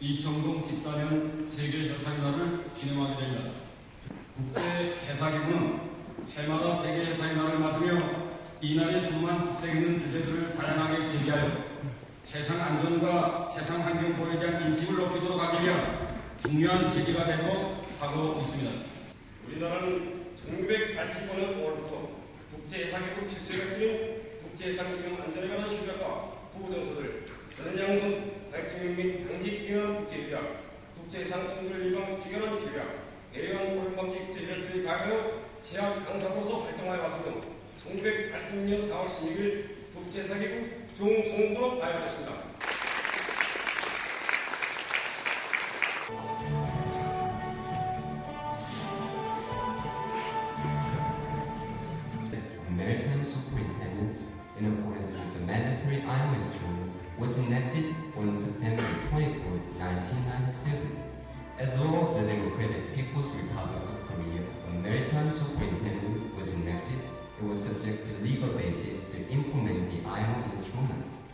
이청동 14년 세계해상날을 기념하게 됩니다. 국제해사기구는 해마다 세계해상날을 맞으며 이날에 주만 특색 있는 주제들을 다양하게 제기하여 해상 안전과 해상 환경 보호에 대한 인식을 높이도록 하기 위한 중요한 계기가 되도록 하고 있습니다. 우리나라는 1985년 5월부터 국제해상기구 필수에 필요 국제해상기구 안전에 관한 협약과 부정서들, 전해양성 자격증명 및 방지 기관 국제협약, 국제해상 충돌 예방 기관한 협약, 해양 오염방지 국제협약들에 가하여 제약 강사로서 활동하여 왔으며 1980년 4월 16일 국제해상기구 종성부로 발표했습니다. Maritime Superintendents, in accordance with the mandatory IMO instruments, was enacted on September 24, 1997. As law of the Democratic People's Republic of Korea, a Maritime Superintendents was enacted. It was subject to legal basis to implement the IMO instruments.